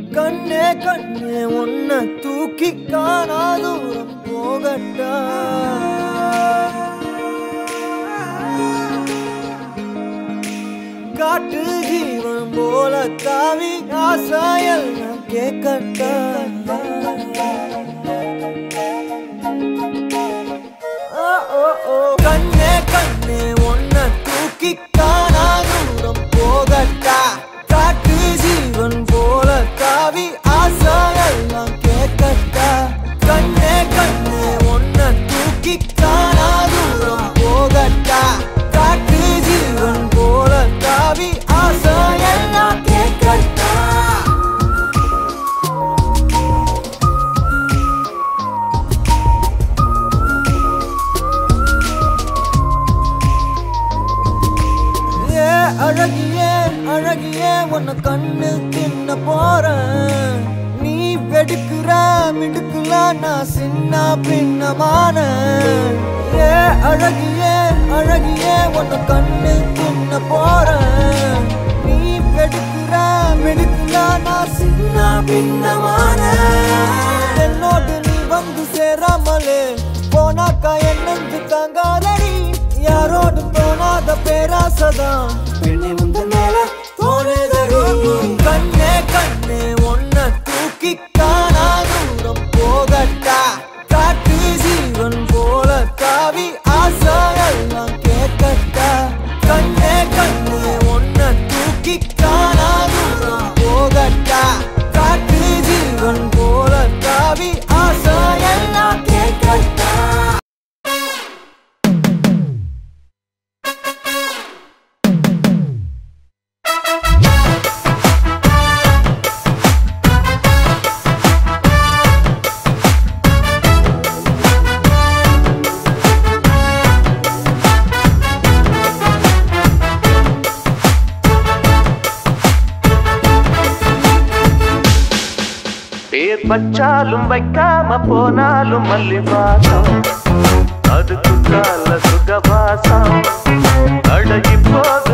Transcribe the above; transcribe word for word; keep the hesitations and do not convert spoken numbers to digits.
கண்ணே கண்ணே உன்னை தூக்கி காணா தூரம் போகட்டா காட்டு ஜீவன் போல தாவி ஆசாயல் கேட்கட்டா கண்ணே கண்ணே உன்னை தூக்கி காணா தூரம் போகட்டா காட்டு ஜீவன் போல தாவி ஆசாயெல்லாம் கேட்கட்டா கண்ணே கண்ணே உன்னை தூக்கி காணா தூரம் போகட்டா காட்டு ஜீவன் போல தாவி ஆசாயெல்லாம் கேட்கட்டா அழகியே அழகியே உன்னை கண்ணு தின்ன போறேன் நீ வெடுக்குற மிடுக்குல நான் சின்ன பின்னமான ஏ அழகியே அழகியே உன்னை கண்ணு தின்ன போறேன் நீ வெடுக்குற மிடுக்குல நான் சின்ன பின்னமான என்னோடு நீ வந்து சேராமலே போனாக்கா என்னென்று தாங்காதடி யாரோடு போனாத பேராசதான் பெண்ணை முந்த மேல தோணுதடி கண்ணே கண்ணே உன்னை தூக்கி காணா தூரம் போகட்டா காட்டு ஜீவன் போல தாவி ஆசாயெல்லாம் கேட்கட்டா கண்ணே கண்ணே உன்னை தூக்கி காணா தூரம் போகட்டா காட்டு ஜீவன் போல தாவி ஆசாயெல்லாம் கேட்கட்டா பேர் பச்சாலும் வைக்காம போனாலும் மல்லி வாசம் அதுக்கு கால சுகவாசம் அழகி போக